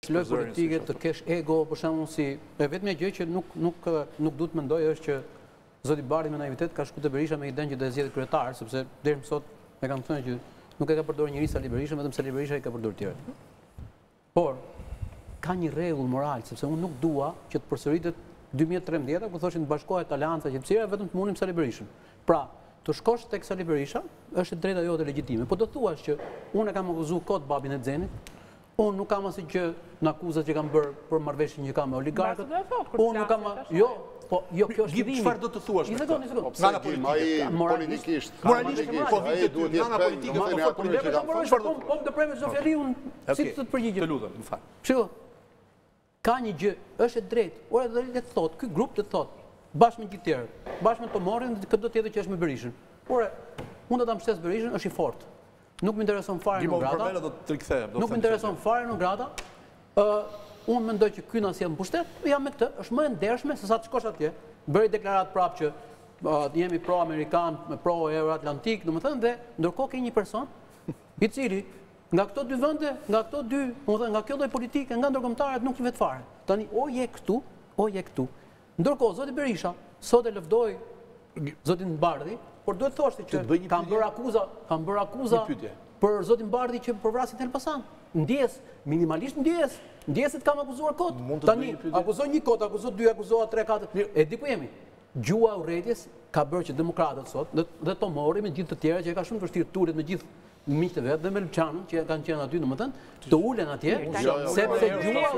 Loj politike të kesh ego, për shembull si vetëm gjë që nuk duhet mendoj është që zoti Bardhi me naivitet ka shkuar te Berisha me idenë që do të zgjedhë kryetar, sepse deri më sot e kam thënë që nuk e ka përdorur njëri Sali Berisha, vetëm Sali Berisha i ka përdorur tjerë. Por ka një rregull moral, sepse unë nuk dua që të përsëritet 2013 ku thoshin të bashkohet Alianca Gjepsira vetëm të munim Sali Berishën. Pra, të shkosh tek Sali Berisha është drejta jote legjitime, po do thuash që unë e kam akuzuar kot babin e Xhenit. Unë nuk kam asnjë gjë në akuzat që kam bërë për marrëveshjen që kam me oligarkët. Unë nuk kam, jo, po jo kjo është vidhimi. Çfarë do të thuash me këtë? Nga politikisht. Moralisht, po vite ty nga politika. Po të premë çdo fjali unë si të përgjigjem. Të lutem, më fal. Shiko. Ka një gjë, është e drejtë. Ora do të thotë, ky grup të thotë, bashkë me gjithë tjerë, bashkë me Tomorin, këtë do të jetë që është me Berishën. Ora, unë do ta mbështes Berishën, është i fortë. Nuk më intereson fare në grada. Nuk më intereson fare në grada. Unë mendoj që ky na sjell në pushtet, jam me këtë, është më e ndershme se sa të shkosh atje, bëri deklarat prapë që jemi pro-amerikan, pro-euro-atlantik, domethënë dhe ndërkohë ke një person i cili nga këto dy vende, nga këto dy, domethënë nga kjo lloj politike, nga ndërkombëtarët nuk i vet fare. Tani o je këtu, o je këtu. Ndërkohë zoti Berisha sot e lëvdoi zotin Bardhi, por duhet thoshte që kanë bërë akuza për zotin Bardhi që për vrasjen e Elbasan. Ndjes, minimalisht ndjes. Ndjeset kam akuzuar kot. Tani akuzon një kot, akuzon dy, akuzohet 3, 4. E di ku jemi. Gjua e urrëties ka bërë që demokratët sot dhe Tomori me gjithë të tjerë që e ka shumë vështirë turet me gjithë miqtë vet dhe me Luçanën që kanë qenë aty domethënë të ulen atje sepse gjua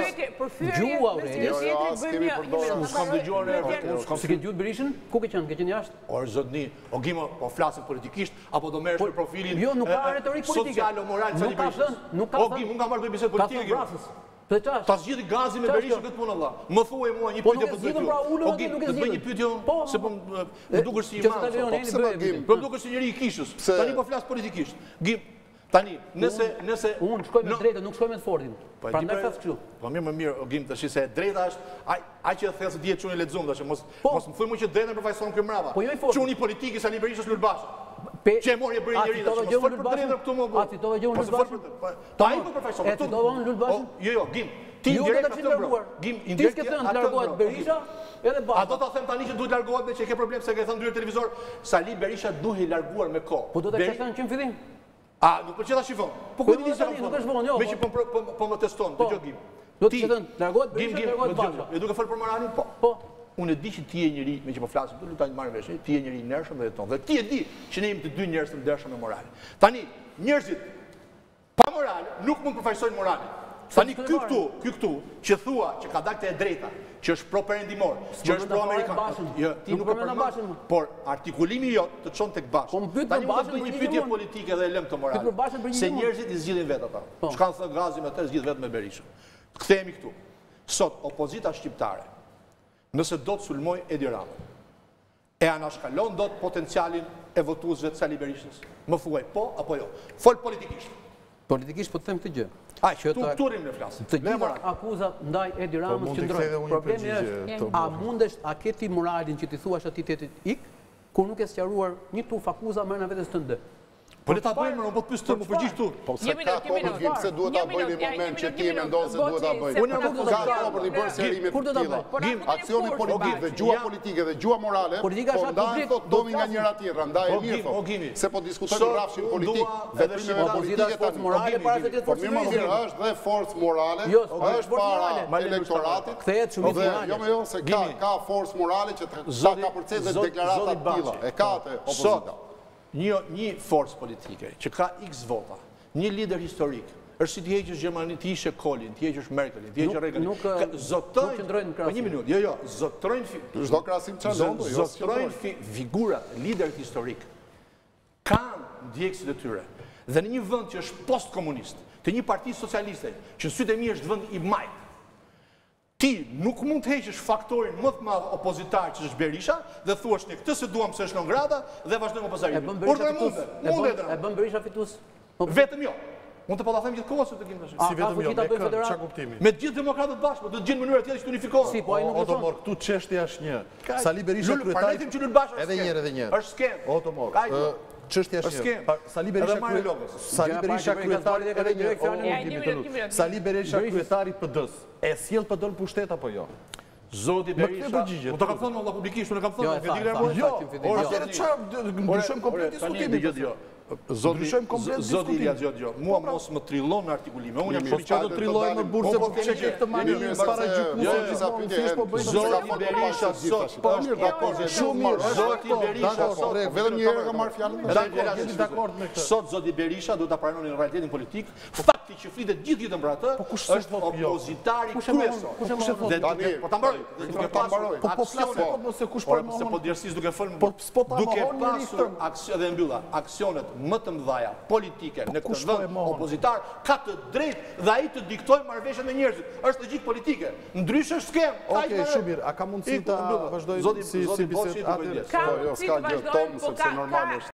urrëties s'kam dëgjuar s'ke dëgjuar Berishën ku ke qenë jashtë or zotni o gimo po flasim politikisht apo do merresh me profilin jo nuk ka retorik politike social o moral Sali Berishës nuk ka o gimo nga marrë bisedë politike ta zgjidhi gazi me Berishën këtë punë valla më thuaj mua një pyetje për ty o gimo të bëj një pyetje se po më duket si i po duket si njëri i kishës tani po flas politikisht gim tani nëse unë shkoj me drejtë nuk shkoj me të fortin prandaj flas kështu po mirë o gim tash se drejta është ai që thellë se dihet çuni lexon tash mos më thuaj mua që drejtën përfaqëson kë mbrapa çuni politike Sali Berishës Lulbashës që e mori e bëri njëri dhe që më për drejtër këtu më bërë. A citove gjë unë Lulbashën? Ta i për përfaqëson. E citove unë Lulbashën? Jo, Gim. Ti indirekt atë bërë. Gim, indirekt atë bërë. Ti s'ke thënë të largohet Berisha, edhe Bashkë. A do ta them tani që duhet largohet me që ke problem se ke thënë ndyrë televizor, Sali Berisha duhet larguar me kohë. Po do ta thënë që në fillim? A, nuk pëlqej ta shifon. Po ku di se nuk është vonë, jo. Me që po më teston, dëgjoj Gim. Do të thënë largohet Berisha, largohet Bashkë. E duke fol për moralin? Po. Unë e di që ti je njëri, me që po flasim, do lutaj të marrë vesh, ti je njëri i ndershëm dhe jeton. Dhe ti e di që ne jemi të dy njerëz të ndershëm me moral. Tani, njerëzit pa moral nuk mund të përfaqësojnë moralin. Tani ky këtu që thua që ka dalë e drejta, që është pro perëndimor, që është pro amerikan. Jo, ti nuk e përmend. Por artikulimi jot të çon tek Bashkë. Tani do të bëj një pyetje politike dhe e lëm të moralin. Se njerëzit i zgjidhin vetë ata. Çka thon Gazi me të zgjidh vetë me Berishën. Kthehemi këtu. Sot opozita shqiptare nëse do të sulmoj Edi Ramën, e anashkalon do të potencialin e votuesve të Sali Berishës? Më thuaj po apo jo? Fol politikisht. Politikisht po të them këtë gjë. Tu rrim në flasë. Të gjitha akuzat ndaj Edi Ramës qëndrojnë. Problemi është, a ke ti moralin që ti thuash atij tjetrit ik, kur nuk e sqaruar një tuf akuza merr në vetes tënde? Po le ta bëjmë, unë po pyes të më përgjigj tu. Po se ka kohë vim se duhet ta bëjmë në moment që ti e mendon se duhet ta bëjmë. Unë nuk ka kohë për të bërë serime të tilla. Aksioni politik dhe gjua politike dhe gjua morale, po ndaj thotë domi nga njëra tjetra, ndaj e mirë thotë. Se po diskutojmë rrafshin politik, vetëm politike tani morale para se të forcë morale. Është dhe forcë morale, është para elektoratit. Kthehet shumë morale. Jo, se ka forcë morale që ka përcjellë deklarata të tilla. E ka atë opozita. Një forcë politike që ka x vota, një lider historik, është si t'i heqësh Gjermani, t'i heqësh Kohlin, t'i heqësh Merkelin, t'i heqësh Reaganin. Zotrojnë figurat, liderit historik, kanë ndjekësit e tyre. Dhe në një vënd që është post-komunist, të një parti socialiste, që në sytë e mi është vënd i majtë, ti nuk mund të heqësh faktorin më të madh opozitar që është Berisha dhe thuash ne këtë se duam se është non grata dhe vazhdojmë opozarimin. E bën Berisha fitues. Vetëm jo. Mund të po ta them gjithkohë se të kemi tash. Si vetëm jo, ç'a kuptimi? Me të gjithë demokratët bashkë, do të gjejnë mënyra tjetër që të unifikohen. Si po ai nuk e thon. Këtu çështja është një. Sali Berisha kryetari. Edhe një. Është skem. Otomor. çështja është Sali Berisha kryetari i PD-s, e sjell PD-n në pushtet apo jo? Zoti Berisha, u të kam thënë Allah publikisht, unë kam thënë, ndryshojmë komplet diskutimin. Zoti Ilja Gjodio, mua mos më trillon në artikulime. Unë jam shumë do trillojmë në burse po të çekë këtë manier para gjykatës. Zoti Berisha sot shumë mirë. Zoti Berisha sot vetëm një herë ka marrë fjalën. Jemi dakord me këtë. Sot zoti Berisha do ta pranoni në realitetin politik. Fakti që flitet gjithë ditën për atë është opozitari kryesor. Po ta mbaroj. Duke pasur aksionet. Po djersis duke folur. Duke pasur aksionet dhe mbylla. Aksionet më të mëdhaja politike në këtë vend opozitar ka të drejtë dhe ai të diktojë marrëveshjen me njerëzit. Është logjik politike. Ndryshe është skem. Okej, shumë mirë. A ka mundësi ta vazhdojmë si bisedë? Ka mundësi të vazhdojmë, po ka